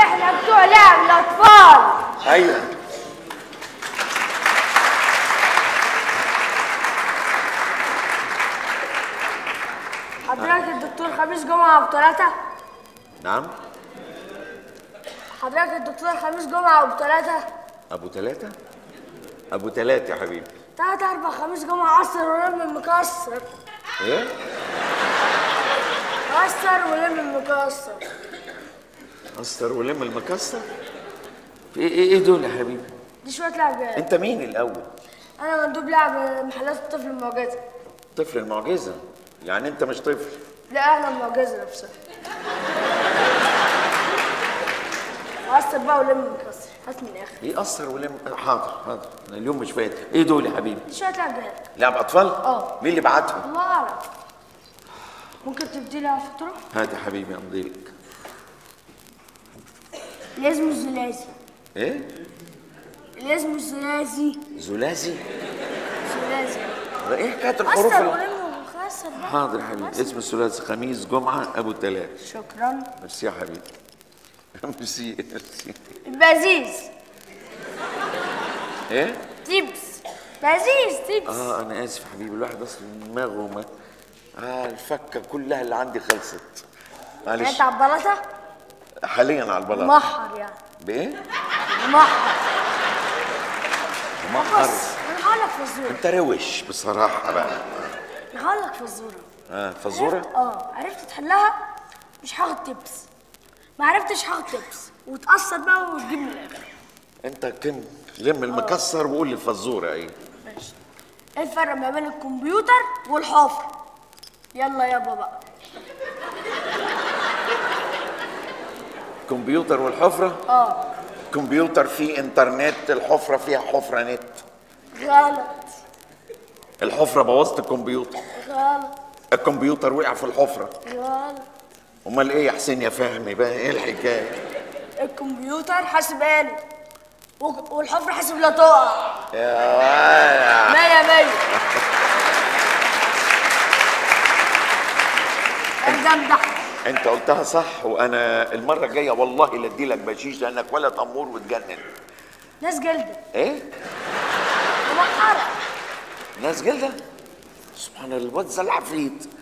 احنا بتوع لعب الاطفال. ايوه. حضرتك الدكتور خميس جمعة أبو تلاتة؟ نعم. حضرتك الدكتور خميس جمعة أبو تلاتة؟ ابو ثلاثة؟ ابو ثلاثة يا حبيبي. 3 4 خميس جمعة عصر ولم مكسر. ايه؟ عصر ولم مكسر. قصر ولم المكسر؟ في ايه دول يا حبيبي؟ دي شوية لعب جاي. انت مين الاول؟ أنا مندوب لعب محلات الطفل المعجزة. طفل المعجزة؟ يعني انت مش طفل؟ لا احنا المعجزة نفسها. عصر بقى ولم مكسر، هات من الآخر. ايه قصر ولم؟ حاضر أنا اليوم مش فايت. ايه دول يا حبيبي؟ دي شوية لعب جاي. لعب اطفال؟ اه. مين اللي بعتهم؟ الله أعلم. ممكن تديلي على الفاتورة؟ هات يا حبيبي امضيلك. الاسم الزلازي. ايه؟ الاسم الزلازي. زلازي؟ زلازي. ده ايه حكايه الحروف؟ قصر ولم ومكسر بقى. حاضر يا حبيبي. اسم الثلاثي خميس جمعه ابو ثلاث. شكرا. ميرسي يا حبيبي. ميرسي. بازيز. ايه؟ تيبس. بازيز تيبس. انا اسف يا حبيبي، الواحد اصلا دماغه ما الفكه كلها اللي عندي خلصت. معلش. انت على البلاطه؟ حاليا على البلاط. محر يعني. بايه؟ محر. محر. بص انا هقول لك فزوره. انت روش بصراحه بقى. انا هقول لك فزوره. فزوره؟ عرفت تحلها مش هاخد تبس، ما عرفتش هاخد تبس وتقصر بقى وتجيب من الاخر. انت كم لم المكسر وقول لي الفزوره ايه؟ ماشي. ايه الفرق ما بين الكمبيوتر والحفر؟ يلا يابا بقى. كمبيوتر والحفره؟ كمبيوتر فيه انترنت، الحفره فيها حفره نت. غلط. الحفره بوظت الكمبيوتر. غلط. الكمبيوتر وقع في الحفره. غلط. امال ايه يا حسين يا فهمي بقى؟ ايه الحكايه؟ الكمبيوتر حاسب آلي والحفر حاسب لا تقع. يا ولا 100 100. الجمدح. انت قلتها صح، وانا المره الجايه والله لا ادي لك بشيش لانك ولا تمور وتجنن. ناس جلده. ايه؟ ومحاره. ناس جلده؟ سبحان الله، الواد زي العفريت.